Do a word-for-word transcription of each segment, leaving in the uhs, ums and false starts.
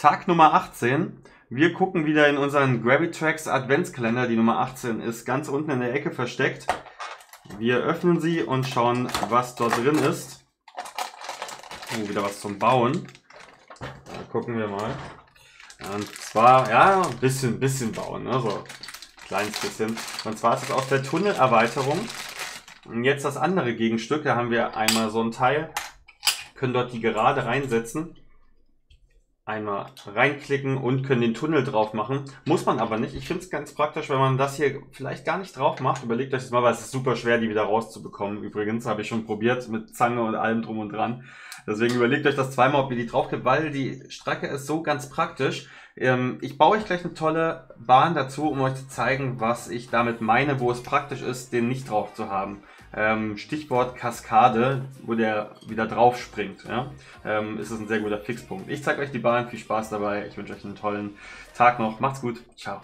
Tag Nummer achtzehn. Wir gucken wieder in unseren Gravitrax Adventskalender. Die Nummer achtzehn ist ganz unten in der Ecke versteckt. Wir öffnen sie und schauen, was dort drin ist. Oh, wieder was zum Bauen. Da gucken wir mal. Und zwar, ja, ein bisschen, bisschen bauen, ne? So ein kleines bisschen. Und zwar ist es aus der Tunnelerweiterung. Und jetzt das andere Gegenstück. Da haben wir einmal so ein Teil. Können dort die Gerade reinsetzen. Einmal reinklicken und können den Tunnel drauf machen. Muss man aber nicht. Ich finde es ganz praktisch, wenn man das hier vielleicht gar nicht drauf macht. Überlegt euch das mal, weil es ist super schwer, die wieder rauszubekommen. Übrigens habe ich schon probiert mit Zange und allem drum und dran. Deswegen überlegt euch das zweimal, ob ihr die draufkippt, weil die Stracke ist so ganz praktisch. Ähm, ich baue euch gleich eine tolle Bahn dazu, um euch zu zeigen, was ich damit meine, wo es praktisch ist, den nicht drauf zu haben. Ähm, Stichwort Kaskade, wo der wieder drauf springt. Ja? Ähm, ist es ein sehr guter Fixpunkt. Ich zeige euch die Bahn, viel Spaß dabei. Ich wünsche euch einen tollen Tag noch. Macht's gut. Ciao.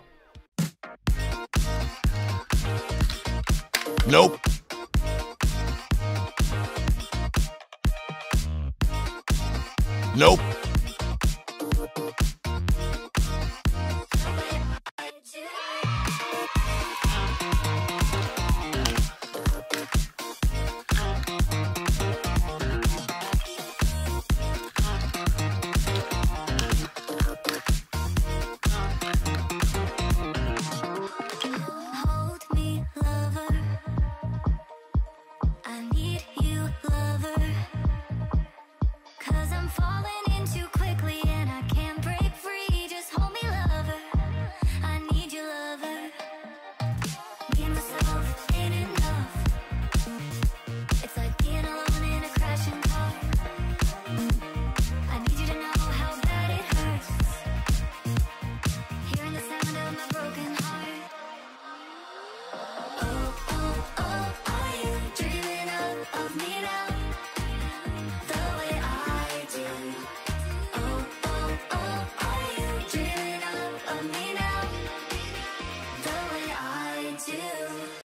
Nope. Nope.